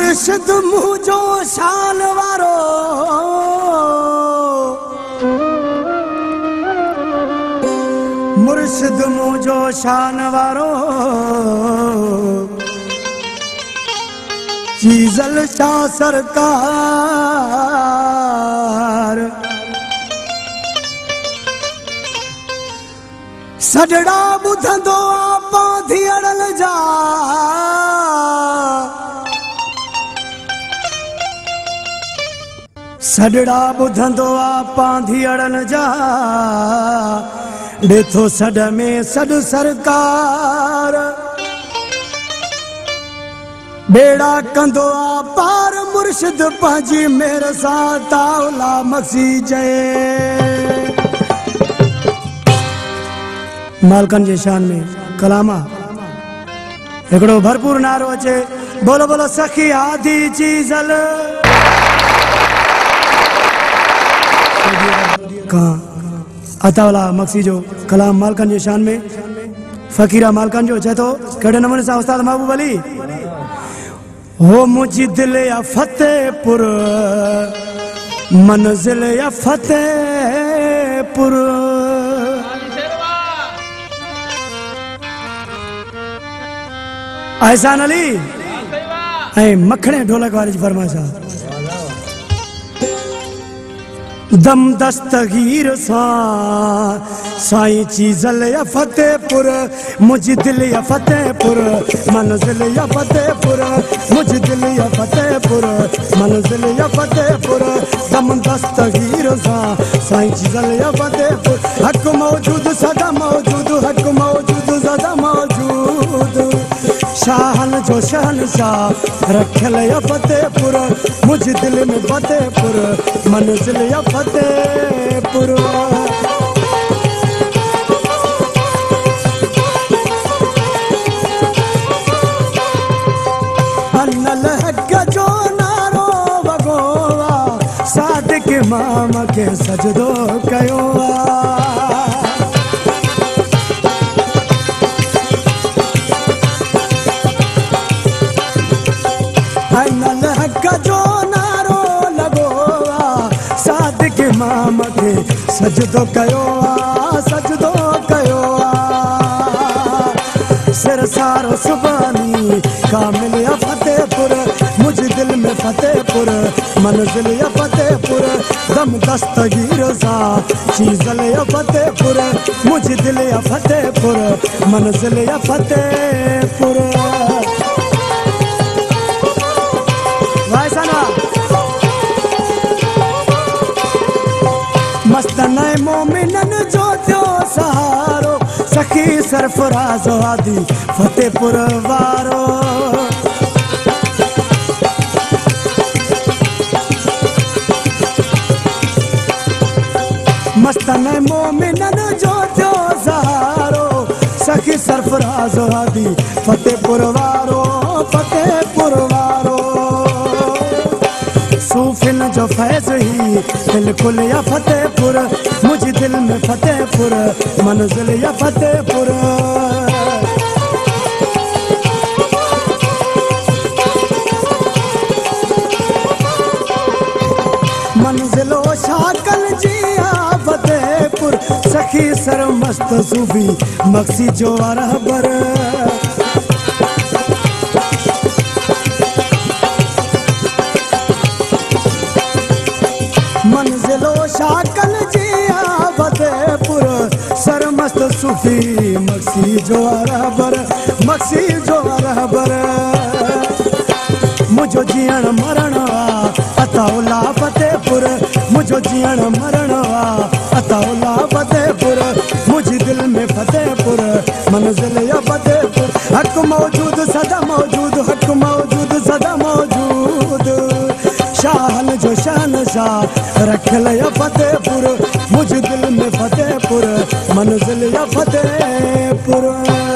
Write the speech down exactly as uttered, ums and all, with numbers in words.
मुर्शिद मुझो शान वारो मुर्शिद मुझो शान वारो चीज़ल शाह सरकार सजड़ा बुधंदो आपां धीअड़ल जा सजड़ा बुधंदो आपां धीअड़ल जा ॾिठो सॾ में सॾ सरकार बेड़ा कंदो आ पार मुर्शिद पंहिंजी मेर सां तावला मक्सी चए मालकन जे शान में कलामा हिकिड़ो भरपूर नारो अचे बोलो बोलो सखी आदि चीज़ल कहाँ अतावला मक्सी जो कलाम मालकन जे शान में फ़कीरा मालकन जो चए थो कहिड़े नमूने सां उस्ताद महबूब अली हो मुझी दिल या फतेहपुर मंजिल या फतेहपुर एहसान अली ऐं मखणे ढोलक वारे जी फरमाइश आहे दम दस्तगीर सां साईं चीज़ल या फतेहपुर मुझी दिल या फतेहपुर मंजिल या फतेहपुर मुझी दिल या फतेहपुर मंजिल या फतेहपुर दम दस्तगीर सां साईं चीज़ल या फतेहपुर हक मौजूद सदा मौजूद हक मौजूद सदा मौजूद शाहन जो शहनशाह रखियल या फतेहपुर मुझी दिल में फतेहपुर मंजिल या फतेहपुर अनल हक जो नारो वगो सादिक इमाम के सजदो कयो अनल हक जो नारो लगो सादिक इमाम के सजदो कयो सजदो कयो सिर सारो सुबानी कामिल या फतेहपुर मुझे दिल में फतेहपुर मंजिल या फतेहपुर दम दस्तगीर सां चीज़ल या फतेहपुर मुझे दिल या फतेहपुर मंजिल या फतेहपुर मस्तन मोमिनन जो थियो सहारो सखी सरफराज आदि फतेहपुर वारो मस्तन मोमिनन जो थियो सहारो सखी सरफराज आदि फतेहपुर वारो फतेहपुर वारो सूफिन जो फैज़ ही बिल्कुल या फतेहपुर मुझे दिल में फतेहपुर मंजिल या फतेहपुर मंजिलो शाकल जिया फतेहपुर सखी सर मस्त सूफी मक्सी जो रहबर मंजिलो शाकल जिया फतेहपुर सर मस्त सूफी मक्सी जो रहबर मक्सी जो रहबर मुझो जीअण मरण अताउला फतेहपुर मुझो जीअण मरण अताउला फतेहपुर मुझी दिल में फतेहपुर मंजिल या फतेहपुर हक मौजूद सदा मौजूद हक मौजूद सदा मौजूद शाहन जो शहनशाह रखियल या फतेहपुर मुझे दिल में फतेहपुर मंजिल या फतेहपुर